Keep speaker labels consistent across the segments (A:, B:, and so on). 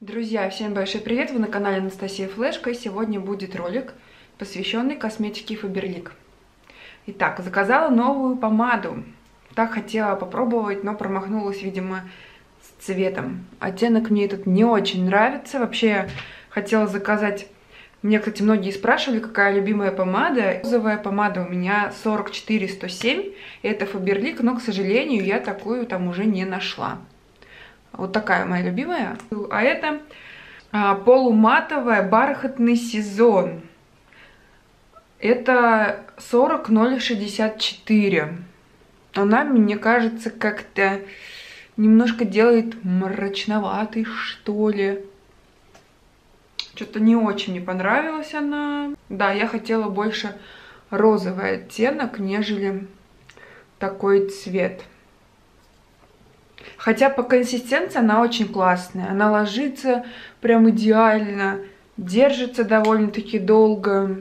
A: Друзья, всем большой привет! Вы на канале Анастасия Флешка, и сегодня будет ролик, посвященный косметике Faberlic. Итак, заказала новую помаду. Так хотела попробовать, но промахнулась, видимо, с цветом. Оттенок мне этот не очень нравится. Вообще, хотела заказать... Мне, кстати, многие спрашивали, какая любимая помада. Розовая помада у меня 44107. Это Faberlic, но, к сожалению, я такую там уже не нашла. Вот такая моя любимая. А это полуматовая бархатный сезон. Это 40064. Она, мне кажется, как-то немножко делает мрачноватой, что ли. Что-то не очень мне понравилась она. Да, я хотела больше розовый оттенок, нежели такой цвет. Хотя по консистенции она очень классная. Она ложится прям идеально. Держится довольно-таки долго.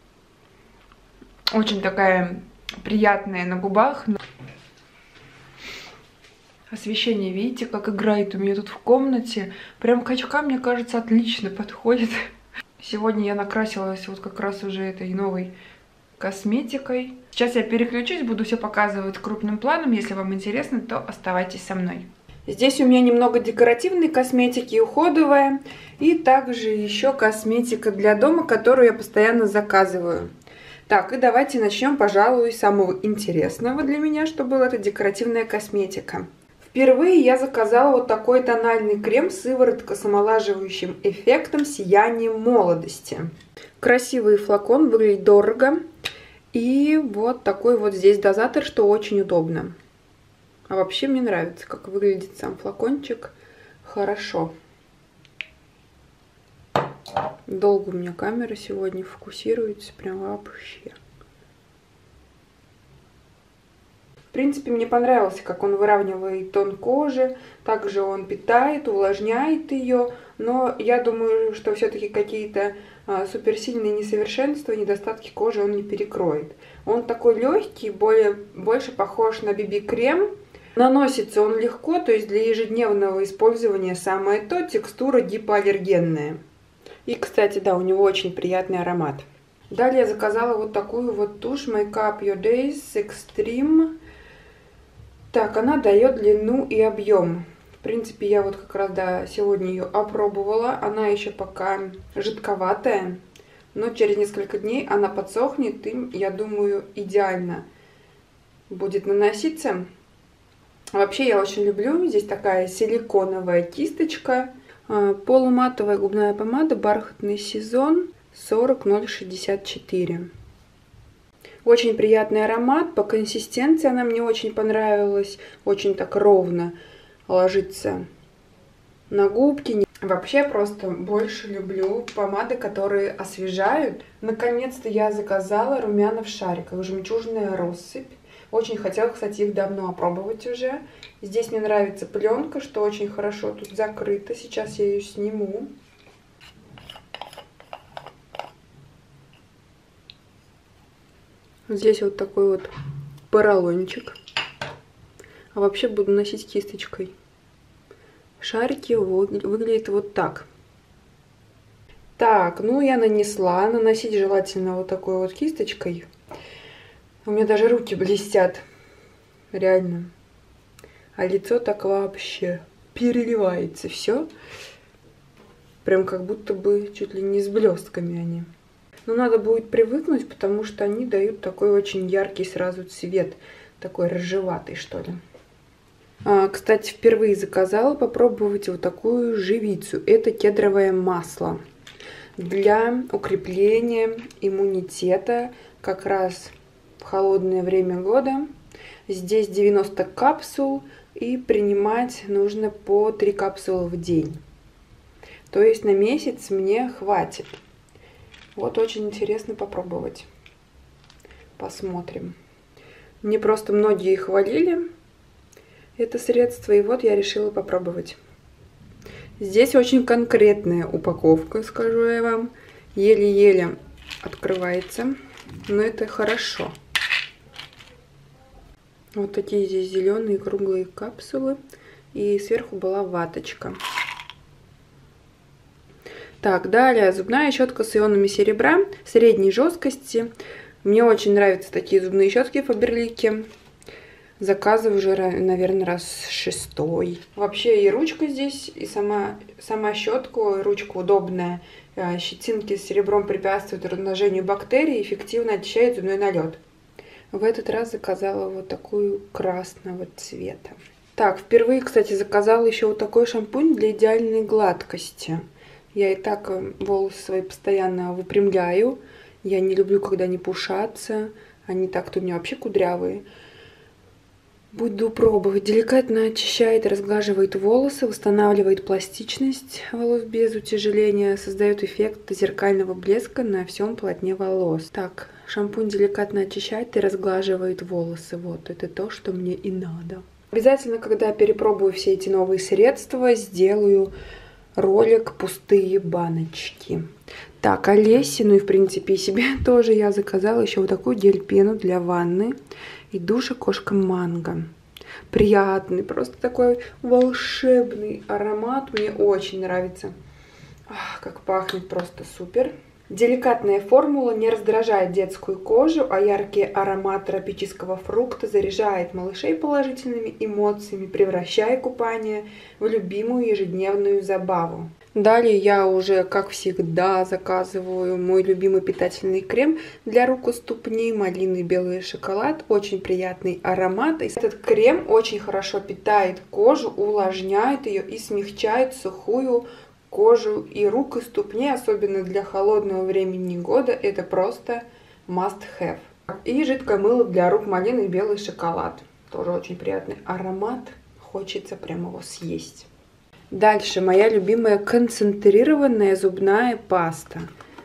A: Очень такая приятная на губах. Освещение, видите, как играет у меня тут в комнате. Прям к очкам, мне кажется, отлично подходит. Сегодня я накрасилась вот как раз уже этой новой косметикой. Сейчас я переключусь, буду все показывать крупным планом. Если вам интересно, то оставайтесь со мной. Здесь у меня немного декоративной косметики, уходовая. И также еще косметика для дома, которую я постоянно заказываю. Так, и давайте начнем, пожалуй, с самого интересного для меня, что было, это декоративная косметика. Впервые я заказала вот такой тональный крем с сыворотка с омолаживающим эффектом сиянием молодости. Красивый флакон, выглядит дорого. И вот такой вот здесь дозатор, что очень удобно. А вообще мне нравится, как выглядит сам флакончик. Хорошо. Долго у меня камера сегодня фокусируется, прям вообще. В принципе, мне понравился, как он выравнивает тон кожи. Также он питает, увлажняет ее. Но я думаю, что все-таки какие-то суперсильные несовершенства, недостатки кожи он не перекроет. Он такой легкий, больше похож на BB-крем. Наносится он легко, то есть для ежедневного использования самое то, текстура гипоаллергенная. И, кстати, да, у него очень приятный аромат. Далее я заказала вот такую вот тушь Make Up Your Days Extreme. Так, она дает длину и объем. В принципе, я вот как раз, да, сегодня ее опробовала. Она еще пока жидковатая, но через несколько дней она подсохнет и, я думаю, идеально будет наноситься. Вообще я очень люблю. Здесь такая силиконовая кисточка. Полуматовая губная помада бархатный сезон 40064. Очень приятный аромат. По консистенции она мне очень понравилась. Очень так ровно ложится на губки. Вообще просто больше люблю помады, которые освежают. Наконец-то я заказала румяна в шариках. Жемчужная россыпь. Очень хотела, кстати, их давно опробовать уже. Здесь мне нравится пленка, что очень хорошо тут закрыто. Сейчас я ее сниму. Здесь вот такой вот поролончик. А вообще буду носить кисточкой. Шарики выглядят вот так. Так, ну я нанесла. Наносить желательно вот такой вот кисточкой. У меня даже руки блестят. Реально. А лицо так вообще переливается все. Прям как будто бы чуть ли не с блестками они. Но надо будет привыкнуть, потому что они дают такой очень яркий сразу цвет. Такой рыжеватый, что ли. Кстати, впервые заказала попробовать вот такую живицу. Это кедровое масло. Для укрепления иммунитета как раз в холодное время года. Здесь 90 капсул, и принимать нужно по 3 капсулы в день. То есть на месяц мне хватит. Вот очень интересно попробовать. Посмотрим. Мне просто многие хвалили это средство, и вот я решила попробовать. Здесь очень конкретная упаковка, скажу я вам. Еле-еле открывается, но это хорошо. Вот такие здесь зеленые круглые капсулы. И сверху была ваточка. Так, далее зубная щетка с ионами серебра средней жесткости. Мне очень нравятся такие зубные щетки Фаберлики. Заказываю уже, наверное, раз 6-й. Вообще и ручка здесь, и сама щетка, ручка удобная. Щетинки с серебром препятствуют размножению бактерий, эффективно очищает зубной налет. В этот раз заказала вот такую красного цвета. Так, впервые, кстати, заказала еще вот такой шампунь для идеальной гладкости. Я и так волосы свои постоянно выпрямляю. Я не люблю, когда они пушатся. Они так-то у меня вообще кудрявые. Буду пробовать. Деликатно очищает и разглаживает волосы, восстанавливает пластичность волос без утяжеления, создает эффект зеркального блеска на всем полотне волос. Так, шампунь деликатно очищает и разглаживает волосы. Вот, это то, что мне и надо. Обязательно, когда перепробую все эти новые средства, сделаю ролик «Пустые баночки». Так, Олеси, ну и в принципе и себе тоже я заказала еще вот такую гель-пену для ванны и душа кошка манго. Приятный, просто такой волшебный аромат, мне очень нравится. Ах, как пахнет, просто супер. Деликатная формула не раздражает детскую кожу, а яркий аромат тропического фрукта заряжает малышей положительными эмоциями, превращая купание в любимую ежедневную забаву. Далее я уже, как всегда, заказываю мой любимый питательный крем для рук и ступней, малиновый белый шоколад, очень приятный аромат. Этот крем очень хорошо питает кожу, увлажняет ее и смягчает сухую кожу и рук и ступней, особенно для холодного времени года, это просто must have. И жидкое мыло для рук малиновый белый шоколад, тоже очень приятный аромат, хочется прямо его съесть. Дальше моя любимая концентрированная зубная паста.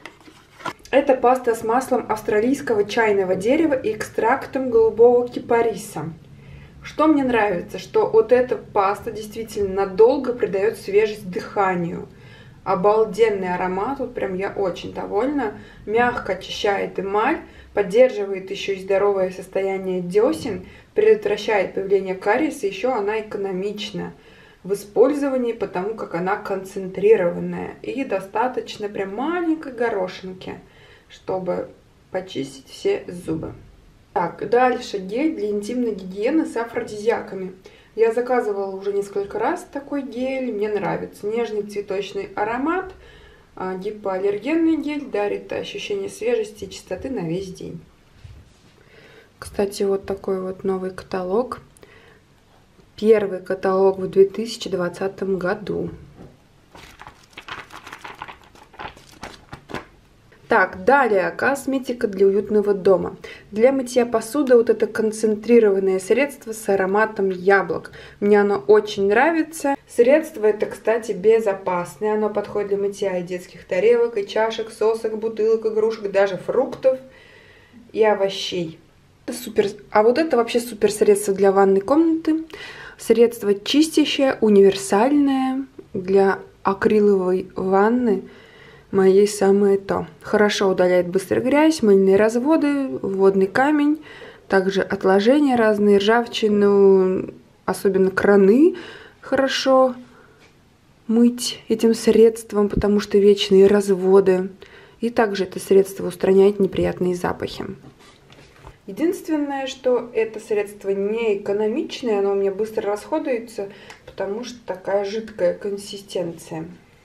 A: Это паста с маслом австралийского чайного дерева и экстрактом голубого кипариса. Что мне нравится, что вот эта паста действительно надолго придает свежесть дыханию. Обалденный аромат, вот прям я очень довольна. Мягко очищает эмаль, поддерживает еще и здоровое состояние десен, предотвращает появление кариеса, еще она экономична в использовании, потому как она концентрированная и достаточно прям маленькой горошинки, чтобы почистить все зубы. Так, дальше гель для интимной гигиены с афродизиаками. Я заказывала уже несколько раз такой гель, мне нравится. Нежный цветочный аромат, гипоаллергенный гель, дарит ощущение свежести и чистоты на весь день. Кстати, вот такой вот новый каталог. Первый каталог в 2020 году. Так, далее косметика для уютного дома. Для мытья посуды вот это концентрированное средство с ароматом яблок. Мне оно очень нравится. Средство это, кстати, безопасное. Оно подходит для мытья и детских тарелок, и чашек, сосок, бутылок, игрушек, даже фруктов и овощей. Это супер. А вот это вообще супер средство для ванной комнаты. Средство чистящее, универсальное для акриловой ванны. Моей самое то. Хорошо удаляет быстро грязь, мыльные разводы, водный камень, также отложения разные, ржавчину, особенно краны хорошо мыть этим средством, потому что вечные разводы. И также это средство устраняет неприятные запахи. Единственное, что это средство не экономичное, оно у меня быстро расходуется, потому что такая жидкая консистенция.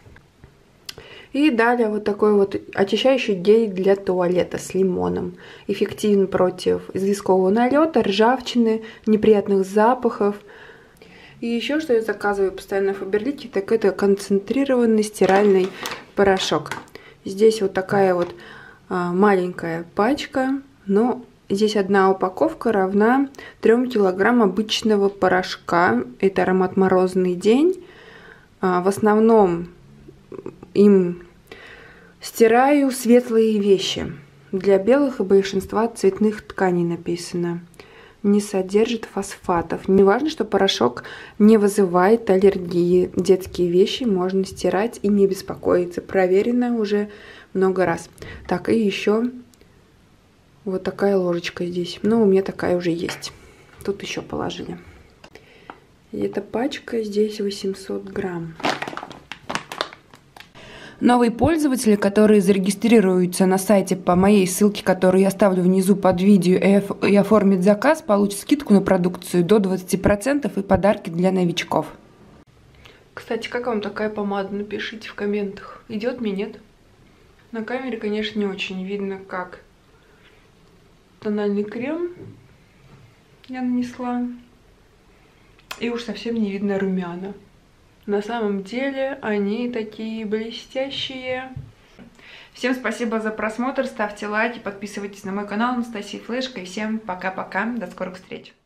A: И далее вот такой вот очищающий гель для туалета с лимоном. Эффективен против известкового налета, ржавчины, неприятных запахов. И еще что я заказываю постоянно в Фаберлике, так это концентрированный стиральный порошок. Здесь вот такая вот маленькая пачка, но здесь одна упаковка равна 3 килограмм обычного порошка. Это аромат «Морозный день». В основном им стираю светлые вещи. Для белых и большинства цветных тканей написано. Не содержит фосфатов. Не важно, что порошок не вызывает аллергии. Детские вещи можно стирать и не беспокоиться. Проверено уже много раз. Так, и еще вот такая ложечка здесь. Ну, у меня такая уже есть. Тут еще положили. И эта пачка здесь 800 грамм. Новые пользователи, которые зарегистрируются на сайте по моей ссылке, которую я оставлю внизу под видео, и оформят заказ, получат скидку на продукцию до 20% и подарки для новичков. Кстати, как вам такая помада? Напишите в комментах. Идет мне, нет? На камере, конечно, не очень видно, как тональный крем я нанесла. И уж совсем не видно румяна. На самом деле они такие блестящие. Всем спасибо за просмотр, ставьте лайки, подписывайтесь на мой канал Анастасия Флешка. И всем пока-пока, до скорых встреч.